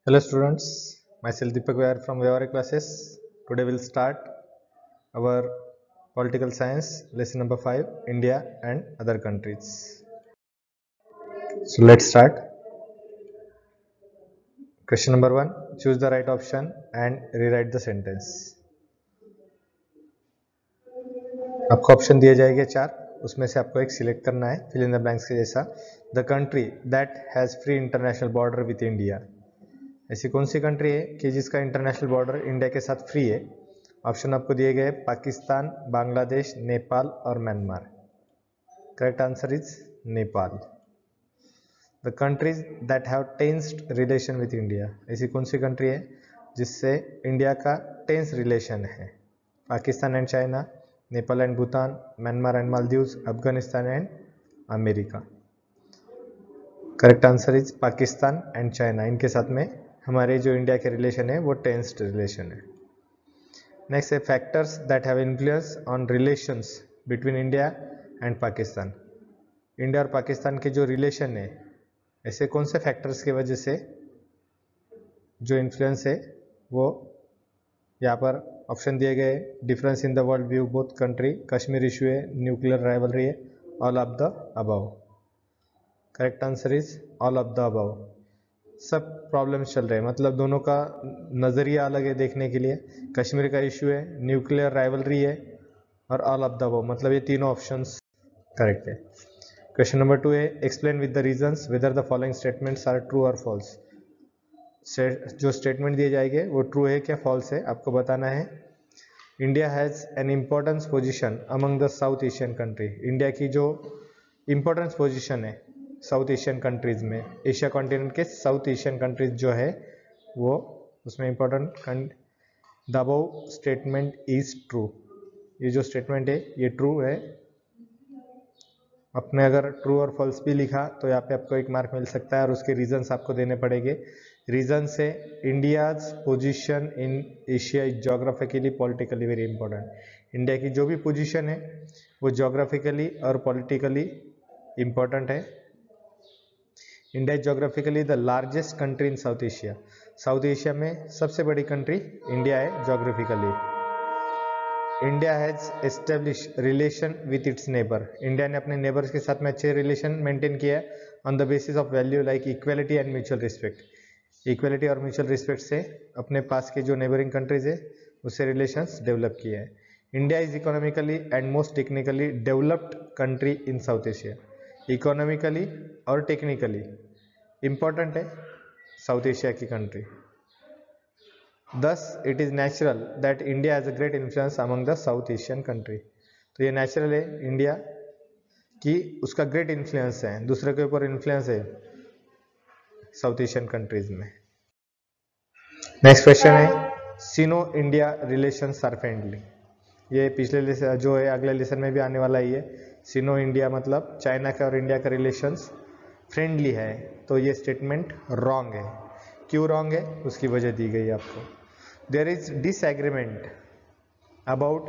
Hello students, myself Deepak Vyar from Vyavharik classes. Today we'll start our political science lesson number 5, India and other countries. So let's start. Question number 1, choose the right option and rewrite the sentence. आपको option दिए जाएंगे 4, उसमें से आपको एक select करना है fill in the blanks के जैसा. The country that has free international border with India. ऐसी कौन सी कंट्री है कि जिसका इंटरनेशनल बॉर्डर इंडिया के साथ फ्री है. ऑप्शन आपको दिए गए पाकिस्तान, बांग्लादेश, नेपाल और Myanmar. Correct answer is Nepal. The countries that have tensed relation with India. ऐसी कौन सी कंट्री है जिससे इंडिया का टेंस रिलेशन है. Pakistan and China, Nepal and Bhutan, Myanmar and Maldives, Afghanistan and America. Correct answer is Pakistan and China. इनके साथ में हमारे जो इंडिया के रिलेशन है वो टेंस्ड रिलेशन है. नेक्स्ट है factors that have influence on relations between India and Pakistan. India और पाकिस्तान के जो रिलेशन है ऐसे कौन से फैक्टर्स की वजह से जो इन्फ्लुएंस है वो यहाँ पर ऑप्शन दिए गए. Difference in the world view both country, Kashmir issue है, न्यूक्लियर राइवलरी है, all of the above. Correct answer is all of the above. सब प्रॉब्लम्स चल रहे हैं मतलब दोनों का नज़रिया अलग है देखने के लिए. कश्मीर का इशू है, न्यूक्लियर राइवलरी है और ऑल ऑफ द अबव मतलब ये तीनों ऑप्शंस करेक्ट है. क्वेश्चन नंबर 2 है explain with the reasons whether the following statements are true और फॉल्स. जो स्टेटमेंट दिए जाएंगे वो ट्रू है क्या फॉल्स है आपको बताना है. India has an importance position among the South Asian country. India की जो इम्पोर्टेंस पोजिशन है साउथ एशियन कंट्रीज में, एशिया कॉन्टिनेंट के साउथ एशियन कंट्रीज जो है वो उसमें important. The above statement is true. ये जो स्टेटमेंट है ये ट्रू है. अपने अगर ट्रू और फॉल्स भी लिखा तो यहाँ पे आपको एक मार्क मिल सकता है और उसके रीजंस आपको देने पड़ेंगे. रीजन से India's position in Asia is geographically politically very important. India की जो भी पोजीशन है वो जोग्राफिकली और पॉलिटिकली इंपॉर्टेंट है. India is geographically the largest country in South Asia. South Asia में सबसे बड़ी कंट्री इंडिया है geographically. India has establish relation with its neighbour. India ने अपने नेबर्स के साथ में अच्छे रिलेशन मेंटेन किया है on the basis of value like equality and mutual respect. Equality और म्यूचुअल रिस्पेक्ट से अपने पास के जो नेबरिंग कंट्रीज है उससे रिलेशंस डेवलप किए हैं. India is economically and most technically developed country in South Asia. Economically और टेक्निकली इम्पॉर्टेंट है साउथ एशिया की country. Thus, it is natural that India has a great influence among the South Asian country. तो ये natural है India की उसका great influence है, दूसरे के ऊपर इन्फ्लुएंस है साउथ एशियन कंट्रीज में. नेक्स्ट क्वेश्चन है Sino India relations are friendly. ये पिछले जो है अगले लेसन में भी आने वाला ही है. सिनो इंडिया मतलब चाइना का और इंडिया का रिलेशंस फ्रेंडली है. तो ये स्टेटमेंट रॉन्ग है. क्यों रॉन्ग है उसकी वजह दी गई आपको. There is disagreement about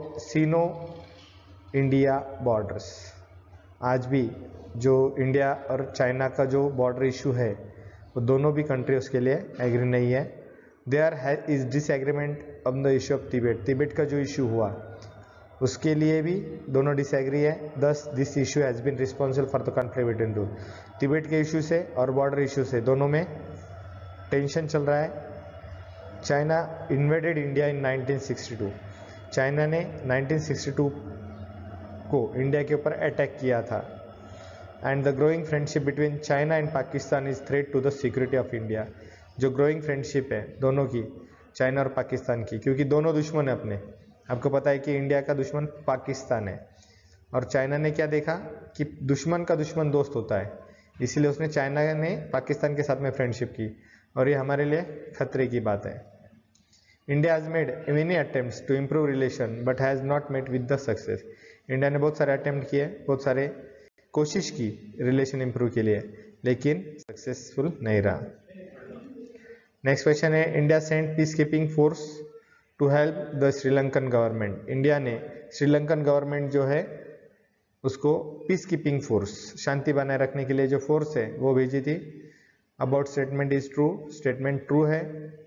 Sino-India borders. आज भी जो इंडिया और चाइना का जो बॉर्डर इशू है वो दोनों भी कंट्री उसके लिए एग्री नहीं है. There is disagreement on the issue of Tibet. Tibet का जो इशू हुआ उसके लिए भी दोनों डिसएग्री है. Thus this issue has been responsible for the conflict between two. Tibet के इशू से और बॉर्डर इशू से दोनों में टेंशन चल रहा है. China invaded India in 1962. China ने 1962 को इंडिया के ऊपर अटैक किया था. And the growing friendship between China and Pakistan is threat to the security of India. जो ग्रोइंग फ्रेंडशिप है दोनों की, चाइना और पाकिस्तान की, क्योंकि दोनों दुश्मन है अपने. आपको पता है कि इंडिया का दुश्मन पाकिस्तान है और चाइना ने क्या देखा कि दुश्मन का दुश्मन दोस्त होता है, इसीलिए उसने चाइना ने पाकिस्तान के साथ में फ्रेंडशिप की और ये हमारे लिए खतरे की बात है. India has made many attempts to improve relation but has not met with the success. India ने बहुत सारे अटेम्प्ट किए, बहुत सारे कोशिश की रिलेशन इंप्रूव के लिए, लेकिन सक्सेसफुल नहीं रहा. नेक्स्ट क्वेश्चन है India sent peace keeping force to help the Sri Lankan government. India ने श्रीलंकन गवर्नमेंट जो है उसको पीस कीपिंग फोर्स, शांति बनाए रखने के लिए जो फोर्स है वो भेजी थी. About statement is true, statement true है।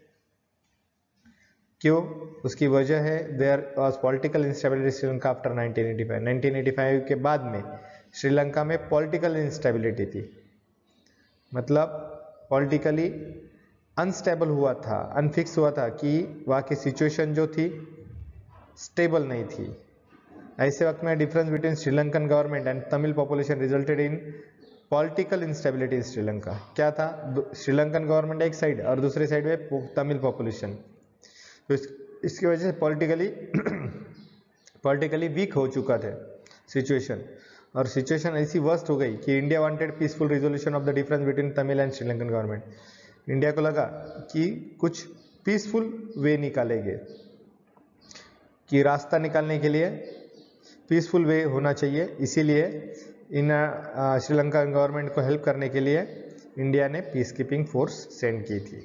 क्यों? उसकी वजह है there was political instability Sri Lanka after 1985। 1985 के बाद में श्रीलंका में पॉलिटिकल इंस्टेबिलिटी थी, मतलब पॉलिटिकली अनस्टेबल हुआ था, अनफिक्स हुआ था कि वहाँ की सिचुएशन जो थी स्टेबल नहीं थी। ऐसे वक्त में difference between Sri Lankan government and Tamil population resulted in political instability in Sri Lanka. क्या था? श्रीलंकन गवर्नमेंट एक साइड और दूसरी साइड में तमिल पॉपुलेशन, तो इसकी वजह से पॉलिटिकली वीक हो चुका था सिचुएशन, और सिचुएशन ऐसी वर्स्ट हो गई कि India wanted peaceful resolution of the difference between Tamil and Sri Lankan government. India को लगा कि कुछ पीसफुल वे निकालेंगे, कि रास्ता निकालने के लिए पीसफुल वे होना चाहिए, इसीलिए इन श्रीलंका गवर्नमेंट को हेल्प करने के लिए इंडिया ने पीस कीपिंग फोर्स सेंड की थी।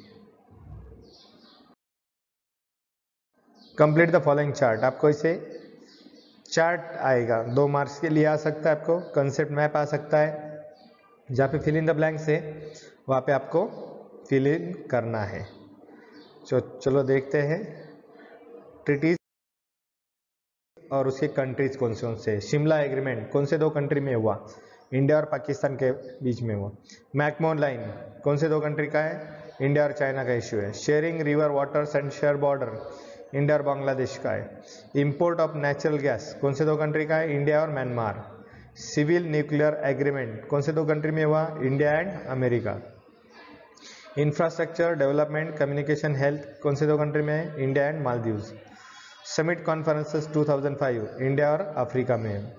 Complete the following chart. आपको इसे चार्ट आएगा, 2 मार्क्स के लिए आ सकता है, आपको कंसेप्ट मैप आ सकता है, जहाँ पे फिल इन द ब्लैंक्स है वहाँ पे आपको फिल इन करना है। चलो देखते हैं ट्रीटीज और उसके कंट्रीज कौन से। शिमला एग्रीमेंट कौन से 2 कंट्री में हुआ? इंडिया और पाकिस्तान के बीच में हुआ। मैकमोहन लाइन कौन से 2 कंट्री का है? इंडिया और चाइना का इश्यू है। Sharing river waters and share border India और बांग्लादेश का है। इंपोर्ट ऑफ नेचुरल गैस कौन से 2 कंट्री का है? इंडिया और म्यांमार। सिविल न्यूक्लियर एग्रीमेंट कौन से 2 कंट्री में हुआ? India and America. Infrastructure development communication health कौन से 2 कंट्री में है? India and Maldives. Summit conferences 2005 India और अफ्रीका में है।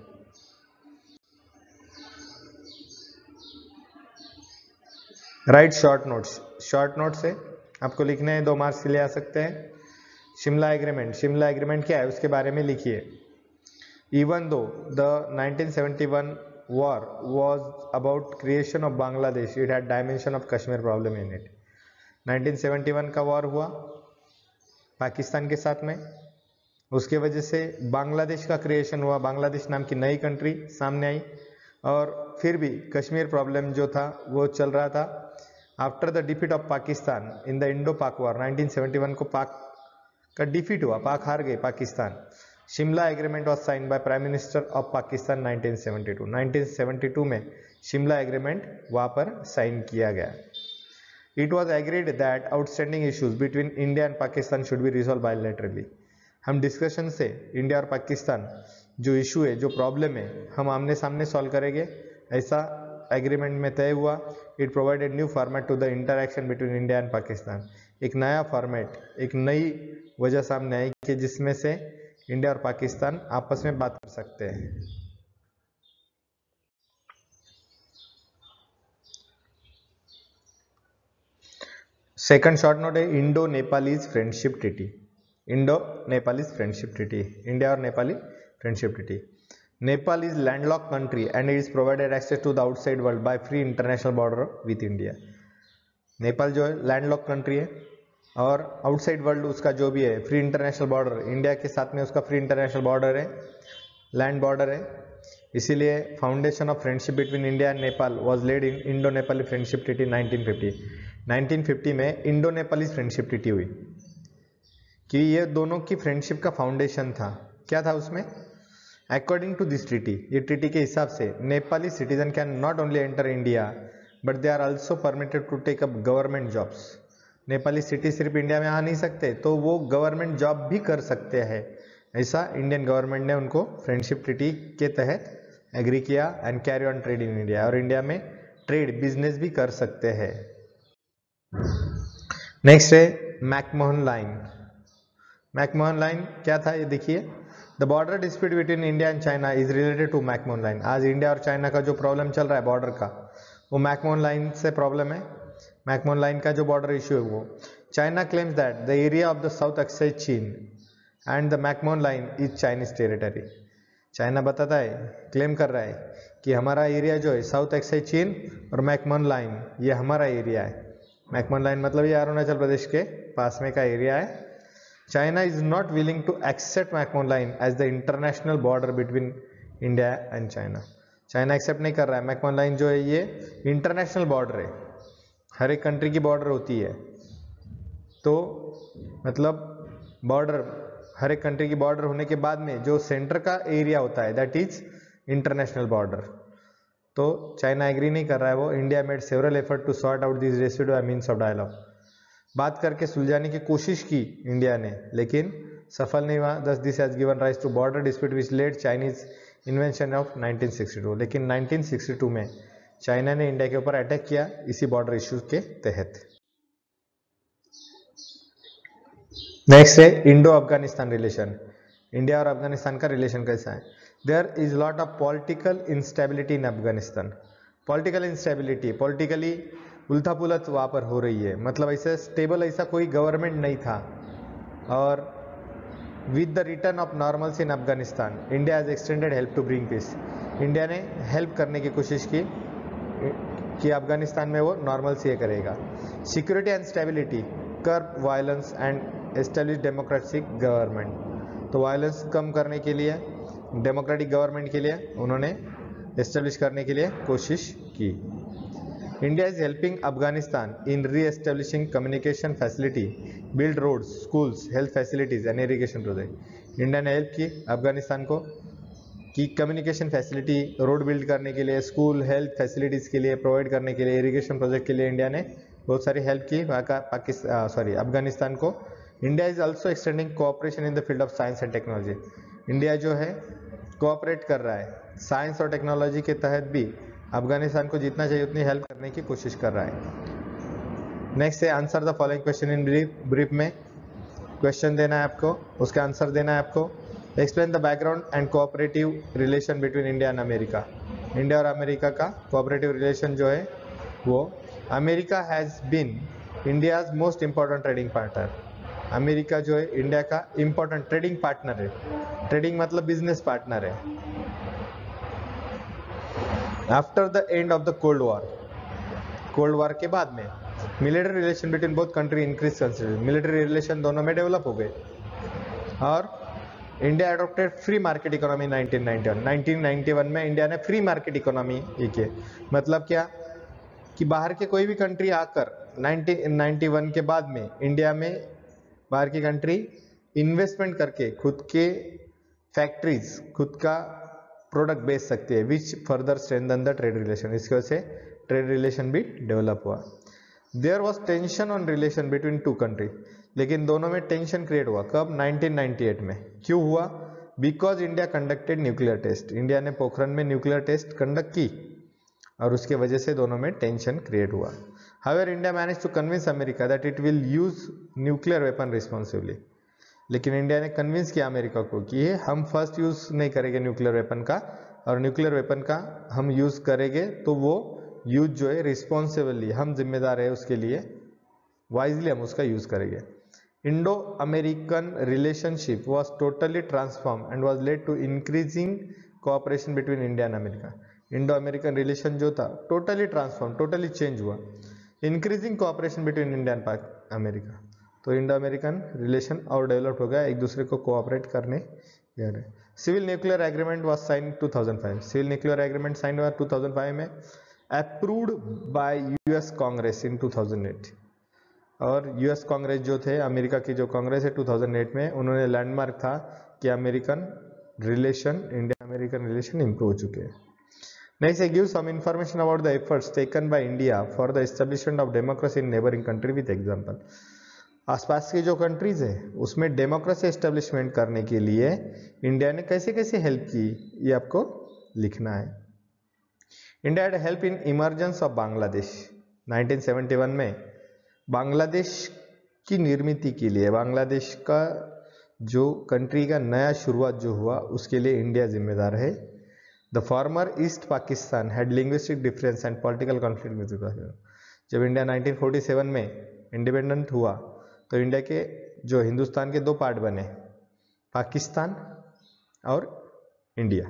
Write short notes. Short notes से आपको लिखने हैं, 2 मार्क्स के लिए आ सकते हैं। शिमला एग्रीमेंट, शिमला एग्रीमेंट क्या है उसके बारे में लिखिए। Even though the 1971 war was about creation of Bangladesh, it had dimension of Kashmir problem in it। 1971 का वॉर हुआ पाकिस्तान के साथ में, उसके वजह से बांग्लादेश का क्रिएशन हुआ, बांग्लादेश नाम की नई कंट्री सामने आई, और फिर भी कश्मीर प्रॉब्लम जो था वो चल रहा था। After the defeat of Pakistan in the Indo Pak war 1971 को पाक का डिफीट हुआ, पाक हार गए Pakistan. Shimla agreement was sign by prime minister of Pakistan 1972। 1972 में शिमला एग्रीमेंट वहाँ पर साइन किया गया। It was agreed that outstanding issues between India and Pakistan should be resolve bilaterally. हम डिस्कशन से इंडिया और पाकिस्तान जो इशू है, जो प्रॉब्लम है, हम आमने सामने सॉल्व करेंगे, ऐसा एग्रीमेंट में तय हुआ। It provided new format to the interaction between India and Pakistan. एक नया फॉर्मेट, एक नई वजह सामने आई कि जिसमें से इंडिया और पाकिस्तान आपस में बात कर सकते हैं। सेकंड शॉर्ट नोट है Indo Nepalese friendship treaty. Indo Nepalese friendship treaty, India और Nepali friendship treaty. Nepal is landlock country and it is provided access to the outside world by free international border with India. Nepal जो है लैंडलॉक कंट्री है, और outside world उसका जो भी है free international border, India के साथ में उसका फ्री इंटरनेशनल बॉर्डर है, लैंड बॉर्डर है। इसीलिए foundation of friendship between India and Nepal was laid in Indo Nepali friendship treaty 1950। 1950 में इंडो नेपाली फ्रेंडशिप ट्रीटी हुई, कि ये दोनों की फ्रेंडशिप का फाउंडेशन था। क्या था उसमें? अकॉर्डिंग टू दिस ट्रीटी, ये ट्रीटी के हिसाब से Nepali citizen can not only enter India but they are also permitted to take up government jobs. Nepali city सिर्फ इंडिया में आ नहीं सकते, तो वो गवर्नमेंट जॉब भी कर सकते हैं। ऐसा इंडियन गवर्नमेंट ने उनको फ्रेंडशिप ट्रीटी के तहत एग्री किया and carry on trade in India, और इंडिया में ट्रेड बिजनेस भी कर सकते हैं। नेक्स्ट है मैकमोहन लाइन। मैकमोहन लाइन क्या था ये देखिए। The border dispute between India and China is related to McMahon line. आज इंडिया और चाइना का जो प्रॉब्लम चल रहा है बॉर्डर का, वो मैकमोहन लाइन से प्रॉब्लम है। मैकमोहन लाइन का जो बॉर्डर इश्यू है वो, China claims that the area of the south एक्साइज चीन and the McMahon line is Chinese territory. China बताता है, क्लेम कर रहा है कि हमारा एरिया जो है साउथ एक्साइज चीन और मैकमोहन लाइन ये हमारा एरिया है। मैकमोहन लाइन मतलब ये अरुणाचल प्रदेश के पास में का एरिया है। China is not willing to accept McMahon line as the international border between India and China. China accept नहीं कर रहा है मैकमोहन लाइन जो है ये इंटरनेशनल बॉर्डर है हर एक कंट्री की बॉर्डर होती है, तो मतलब बॉर्डर, हर एक कंट्री की बॉर्डर होने के बाद में जो सेंटर का एरिया होता है दैट इज इंटरनेशनल बॉर्डर। तो चाइना एग्री नहीं कर रहा है वो। India made several effort to sort out this residue by means of dialogue. बात करके सुलझाने की कोशिश की इंडिया ने, लेकिन सफल नहीं हुआ। Thus this has given rise to border dispute which led Chinese invention of 1962। लेकिन 1962 में चाइना ने इंडिया के ऊपर अटैक किया इसी बॉर्डर इश्यूज के तहत। नेक्स्ट है इंडो अफगानिस्तान रिलेशन। इंडिया और अफगानिस्तान का रिलेशन कैसा है? There is lot of political instability in Afghanistan. Political instability, politically उलथा पुलथ वहां पर हो रही है, मतलब ऐसे स्टेबल ऐसा कोई गवर्नमेंट नहीं था। और with the return of normals in Afghanistan India has extended help to bring peace. India ने हेल्प करने की कोशिश की कि अफगानिस्तान में वो नॉर्मल से करेगा। Security and stability, curb violence and establish democratic government. तो वायलेंस कम करने के लिए, डेमोक्रेटिक गवर्नमेंट के लिए उन्होंने एस्टेब्लिश करने के लिए कोशिश की। India is helping Afghanistan in reestablishing communication facility, build roads, schools, health facilities and irrigation project. India ने हेल्प की अफगानिस्तान को कि कम्युनिकेशन फैसिलिटी, रोड बिल्ड करने के लिए, स्कूल, हेल्थ फैसिलिटीज के लिए प्रोवाइड करने के लिए, इरिगेशन प्रोजेक्ट के लिए इंडिया ने बहुत सारी हेल्प की वहाँ का अफगानिस्तान को। India is also extending cooperation in the field of science and technology. India जो है कोऑपरेट कर रहा है साइंस और टेक्नोलॉजी के तहत भी अफगानिस्तान को जितना चाहिए उतनी हेल्प करने की कोशिश कर रहा है। नेक्स्ट है answer the following question in brief. Brief में क्वेश्चन देना है आपको, उसका आंसर देना है आपको। Explain the background and cooperative relation between India and America. India और अमेरिका का कोऑपरेटिव रिलेशन जो है वो, America has been India's most important trading partner. America जो है इंडिया का इंपॉर्टेंट ट्रेडिंग पार्टनर है। ट्रेडिंग मतलब बिजनेस पार्टनर है। After the end of the cold war, cold war के बाद में military relation between both country increase considerably. Military relation दोनों में डेवलप हो गए। और India adopted free market economy 1991 में इंडिया ने फ्री मार्केट इकोनॉमी की। मतलब क्या कि बाहर के कोई भी कंट्री आकर 1991 के बाद में इंडिया में बाहर की कंट्री इन्वेस्टमेंट करके खुद के फैक्ट्रीज, खुद का प्रोडक्ट बेच सकती है, which further strengthen the trade relation. इसकी वजह से ट्रेड रिलेशन भी डेवलप हुआ। There was tension on relation between two country, लेकिन दोनों में टेंशन क्रिएट हुआ। कब? 1998 में। क्यों हुआ? Because India conducted nuclear test. India ने पोखरण में न्यूक्लियर टेस्ट कंडक्ट की और उसके वजह से दोनों में टेंशन क्रिएट हुआ। However India manage to convince America that it will use nuclear weapon responsibly. लेकिन इंडिया ने कन्विंस किया अमेरिका को कि हम फर्स्ट यूज नहीं करेंगे न्यूक्लियर वेपन का, और न्यूक्लियर वेपन का हम यूज करेंगे तो वो यूज जो है रिस्पॉन्सिबली, हम जिम्मेदार है उसके लिए, वाइजली हम उसका यूज करेंगे। Indo American relationship was totally transform and was led to increasing cooperation between India and America. Indo American relation जो था टोटली ट्रांसफॉर्म, टोटली चेंज हुआ, increasing cooperation between India and America. तो Indo American relation और develop हो गया, एक दूसरे को कोऑपरेट करने जा रहे। Civil nuclear agreement was sign 2005। Civil nuclear agreement sign हुआ 2005 में, approved by US Congress in 2008। और यूएस कांग्रेस जो थे, अमेरिका की जो कांग्रेस है 2008 में, उन्होंने लैंडमार्क था कि American relation, India American relation improve हो चुके हैं। Next, give some information about the efforts taken by India for the establishment of democracy in neighbouring country with example. आसपास की जो कंट्रीज है उसमें डेमोक्रेसी एस्टेब्लिशमेंट करने के लिए इंडिया ने कैसे कैसे हेल्प की, ये आपको लिखना है। India had help in emergence of Bangladesh. 1971 में बांग्लादेश की निर्मित के लिए, बांग्लादेश का जो कंट्री का नया शुरुआत जो हुआ उसके लिए इंडिया जिम्मेदार है। The former East Pakistan had linguistic difference and political conflict with Pakistan. जब इंडिया 1947 में इंडिपेंडेंट हुआ तो इंडिया के जो हिंदुस्तान के दो पार्ट बने, पाकिस्तान और इंडिया।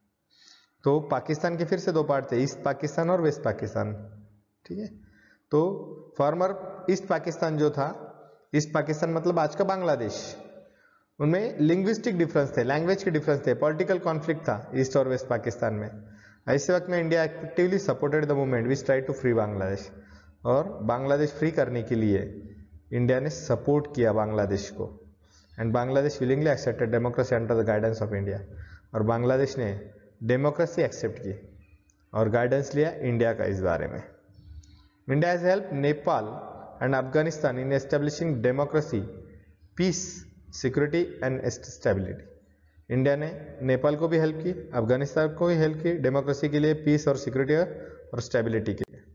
तो पाकिस्तान के फिर से दो पार्ट थे, ईस्ट पाकिस्तान और वेस्ट पाकिस्तान, ठीक है। तो फॉर्मर ईस्ट पाकिस्तान जो था, ईस्ट पाकिस्तान मतलब आज का बांग्लादेश, उनमें लिंग्विस्टिक डिफरेंस थे, लैंग्वेज के डिफरेंस थे, पॉलिटिकल कॉन्फ्लिक्ट था ईस्ट और वेस्ट पाकिस्तान में। ऐसे वक्त में India actively supported the movement which tried to free Bangladesh. और बांग्लादेश फ्री करने के लिए इंडिया ने सपोर्ट किया बांग्लादेश को, and Bangladesh willingly accepted democracy under the guidance of India, और बांग्लादेश ने डेमोक्रेसी एक्सेप्ट की और गाइडेंस लिया इंडिया का इस बारे में। India has help Nepal and Afghanistan in establishing democracy, peace, security and stability. India ने नेपाल को भी हेल्प की, अफगानिस्तान को भी हेल्प की डेमोक्रेसी के लिए, पीस और सिक्योरिटी और स्टेबिलिटी के लिए।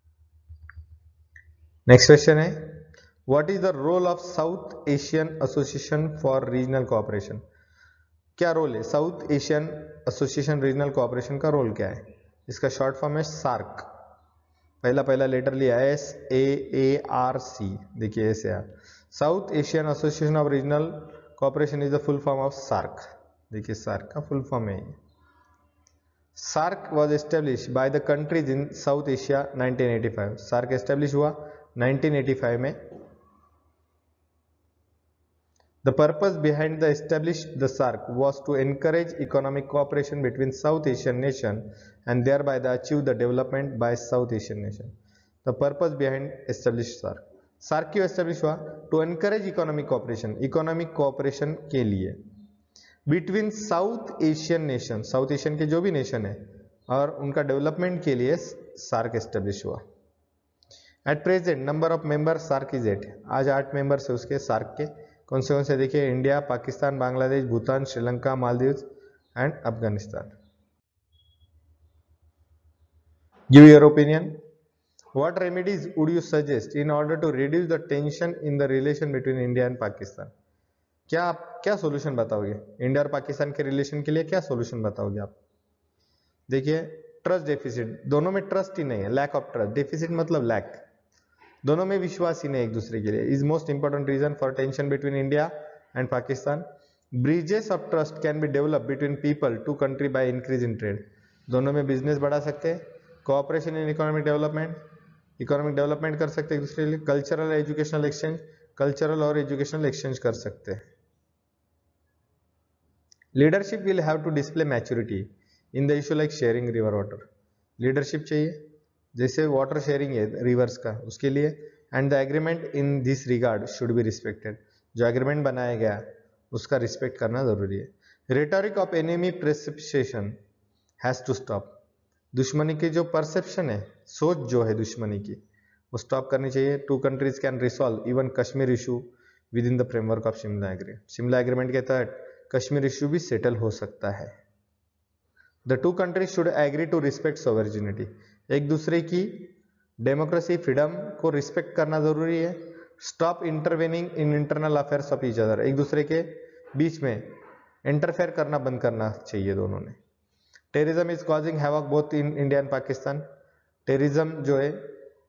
नेक्स्ट क्वेश्चन है, what is the role of South Asian Association for Regional Cooperation? क्या रोल है South Asian Association Regional Cooperation का रोल क्या है? इसका शॉर्ट फॉर्म है सार्क, पहला लेटर लिया है SAARC, देखिए SAR, South Asian Association of Regional Cooperation is the full form of SAARC, देखिए सार्क का फुल फॉर्म है। SAARC was establish by the countries in South Asia 1985, SAARC establish हुआ 1985 में। The purpose behind the established the SAARC was to encourage economic cooperation between South Asian nations and thereby achieve the development by South Asian nation. The purpose behind established SAARC. SAARC क्यों establish हुआ? To encourage economic cooperation, economic cooperation के लिए between South Asian nations, South Asian के जो भी nation है और उनका डेवलपमेंट के लिए SAARC establish हुआ। At present number of members SAARC is 8, आज 8 मेंबर्स है उसके SAARC के। कौन से देखिए, India, Pakistan, Bangladesh, Bhutan, Sri Lanka, Maldives and Afghanistan. Give your opinion. What remedies would you suggest in order to reduce the tension in the relation between India and Pakistan? क्या solution बताओगे India और पाकिस्तान के रिलेशन के लिए? क्या सोल्यूशन बताओगे आप? देखिए, ट्रस्ट डेफिसिट, दोनों में ट्रस्ट ही नहीं है, लैक ऑफ ट्रस्ट, डेफिसिट मतलब लैक, दोनों में विश्वास ही नहीं एक दूसरे के लिए, is most important reason for tension between India and Pakistan. Bridges of trust can be develop between people two country by increase in trade, दोनों में बिजनेस बढ़ा सकते हैं, कोऑपरेशन इन इकोनॉमिक डेवलपमेंट कर सकते हैं एक दूसरे के लिए, कल्चरल एजुकेशनल एक्सचेंज, कल्चरल और एजुकेशनल एक्सचेंज कर सकते हैं। Leadership will have to display maturity in the issue like sharing river water, leadership चाहिए जैसे वाटर शेयरिंग है रिवर्स का, उसके लिए, and the agreement in this regard should be respected, जो एग्रीमेंट बनाया गया उसका रिस्पेक्ट करना जरूरी है। Rhetoric of enemy perception has to stop, दुश्मनी की जो परसेप्शन है, सोच जो है दुश्मनी की, वो स्टॉप करनी चाहिए। Two countries can resolve even Kashmir issue within the framework of Shimla agreement, Shimla agreement के तहत कश्मीर इशू भी सेटल हो सकता है। The two countries should agree to respect sovereignty, एक दूसरे की डेमोक्रेसी, फ्रीडम को रिस्पेक्ट करना जरूरी है। Stop intervening in internal affairs of each other, एक दूसरे के बीच में इंटरफेयर करना बंद करना चाहिए दोनों ने। Terrorism is causing havoc both in India and Pakistan, terrorism जो है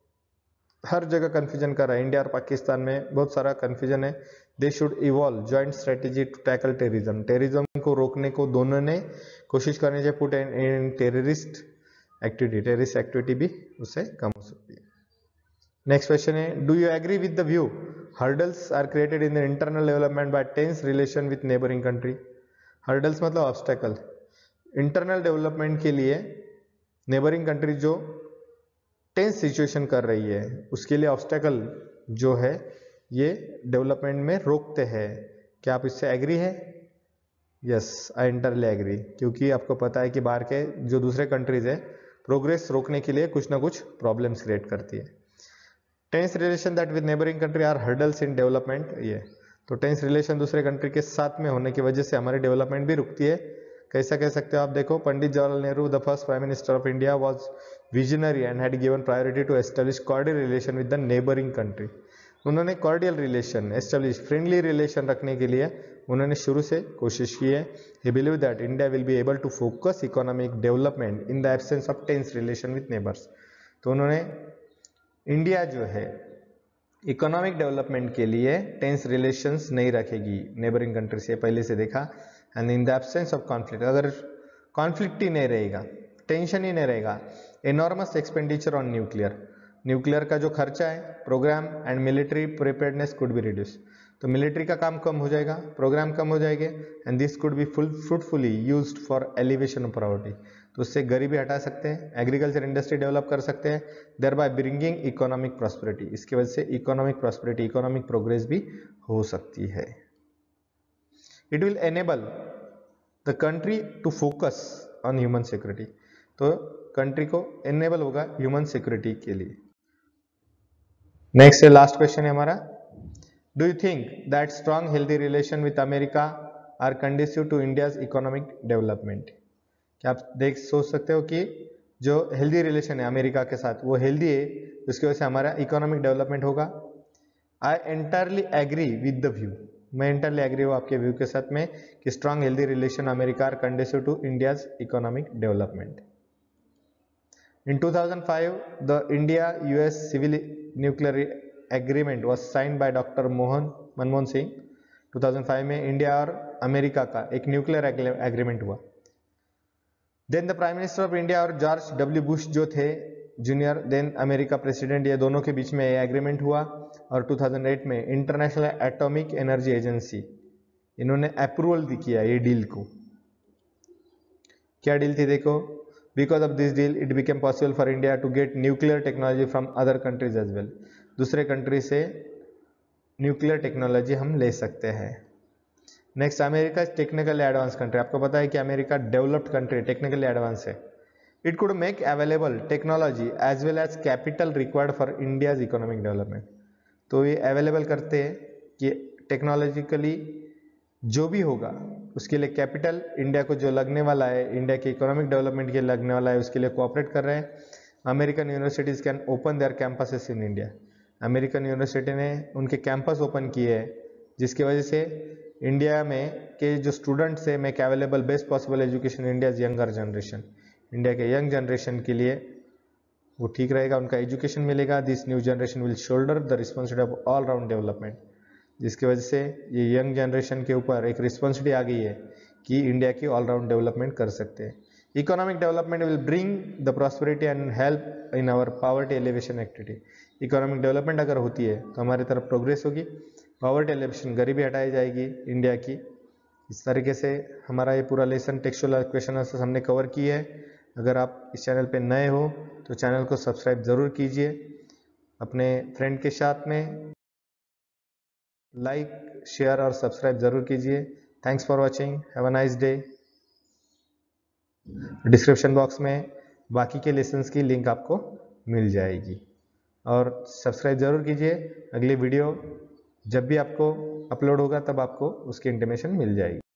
हर जगह कंफ्यूजन कर रहा है, इंडिया और पाकिस्तान में बहुत सारा कंफ्यूजन है। They should evolve joint strategy to tackle terrorism, terrorism को रोकने को दोनों ने कोशिश करनी चाहिए। Put in terrorist activity, terrorist activity भी उससे कम हो सकती है। नेक्स्ट क्वेश्चन है, do you agree with the view hurdles are created in the internal development by tense relation with neighbouring country? Hurdles मतलब ऑब्स्टेकल, इंटरनल डेवलपमेंट के लिए नेबरिंग कंट्री जो टेंस सिचुएशन कर रही है उसके लिए ऑब्स्टेकल जो है ये डेवलपमेंट में रोकते हैं। क्या आप इससे एग्री है? यस, आई इंटरली एग्री, क्योंकि आपको पता है कि बाहर के जो दूसरे कंट्रीज है प्रोग्रेस रोकने के लिए कुछ ना कुछ प्रॉब्लम्स क्रिएट करती है। Tense relation that with neighbouring country are hurdles in development, ये तो टेंस रिलेशन दूसरे कंट्री के साथ में होने की वजह से हमारी डेवलपमेंट भी रुकती है। कैसा कह सकते हो आप? देखो, Pandit Jawaharlal Nehru the first prime minister of India was visionary and had given priority to establish cordial relation with the neighbouring country. उन्होंने cordial relation establish, friendly relation रखने के लिए उन्होंने शुरू से कोशिश की है। He believe that India will be able to focus economic development in the absence of tense relation with neighbours. तो उन्होंने इंडिया जो है इकोनॉमिक डेवलपमेंट के लिए टेंस रिलेशंस नहीं रखेगी नेबरिंग कंट्री से, पहले से देखा। And in the absence of conflict, अगर कॉन्फ्लिक्ट ही नहीं रहेगा, टेंशन ही नहीं रहेगा, enormous expenditure on nuclear, nuclear का जो खर्चा है, programme and military preparedness could be reduce, तो मिलिट्री का काम कम हो जाएगा, प्रोग्राम कम हो जाएंगे, and this could be fruitfully used for elevation of poverty. तो उससे गरीबी हटा सकते हैं, एग्रीकल्चर इंडस्ट्री डेवलप कर सकते हैं, thereby bringing economic prosperity. इसकी वजह से इकोनॉमिक प्रॉस्पेरिटी, इकोनॉमिक प्रोग्रेस भी हो सकती है। It will enable the country to focus on human security. तो कंट्री को एनेबल होगा ह्यूमन सिक्योरिटी के लिए। नेक्स्ट लास्ट क्वेश्चन है हमारा, do you think that strong healthy relation with America are conducive to India's economic development? क्या आप सोच सकते हो कि जो हेल्दी रिलेशन है अमेरिका के साथ वो हेल्दी है, उसकी वजह से हमारा इकोनॉमिक डेवलपमेंट होगा? I entirely agree with the view. मैं एंटायरली एग्री हूँ आपके व्यू के साथ में कि strong healthy relation America are conducive to India's economic development. In 2005, the India-US Civil Nuclear Agreement was signed by Dr. Manmohan Singh. 2005 में India और अमेरिका का एक न्यूक्लियर एग्रीमेंट हुआ। Then the prime minister of India और जॉर्ज डब्ल्यू बुश जो थे junior, then America president, ये दोनों के बीच में ये एग्रीमेंट हुआ। और 2008 में इंटरनेशनल एटॉमिक एनर्जी एजेंसी, इन्होंने अप्रूवल किया ये डील को। क्या डील थी देखो, Because of this deal, it became possible for India to get nuclear technology from other countries as well. दूसरे कंट्री से न्यूक्लियर टेक्नोलॉजी हम ले सकते हैं। Next, America technically advance country. आपको पता है कि America developed country, technically advance है। It could make available technology as well as capital required for India's economic development. तो ये अवेलेबल करते हैं कि टेक्नोलॉजिकली जो भी होगा उसके लिए कैपिटल इंडिया को जो लगने वाला है, इंडिया के इकोनॉमिक डेवलपमेंट के लिए लगने वाला है, उसके लिए कोऑपरेट कर रहे हैं। American universities can open their campuses in India. American university ने उनके कैंपस ओपन किए हैं, जिसकी वजह से इंडिया में के जो स्टूडेंट्स है make available best possible education India's younger generation. India के यंग जनरेशन के लिए वो ठीक रहेगा, उनका एजुकेशन मिलेगा। This new generation will shoulder the responsibility of all round development, जिसकी वजह से ये यंग जनरेशन के ऊपर एक रिस्पॉन्सिबिलिटी आ गई है कि इंडिया की ऑलराउंड डेवलपमेंट कर सकते हैं। Economic development will bring the prosperity and help in our poverty elevation activity. Economic development अगर होती है तो हमारी तरफ प्रोग्रेस होगी, पॉवर्टी एलिवेशन, गरीबी हटाई जाएगी इंडिया की। इस तरीके से हमारा ये पूरा लेसन टेक्सचुअल क्वेश्चन आंसर्स हमने कवर किए है। अगर आप इस चैनल पे नए हो तो चैनल को सब्सक्राइब जरूर कीजिए, अपने फ्रेंड के साथ में लाइक, शेयर और सब्सक्राइब जरूर कीजिए। Thanks for watching, have a nice day. Description box में बाकी के लेसन्स की लिंक आपको मिल जाएगी और सब्सक्राइब जरूर कीजिए। अगली वीडियो जब भी आपको अपलोड होगा तब आपको उसकी इंटीमेशन मिल जाएगी।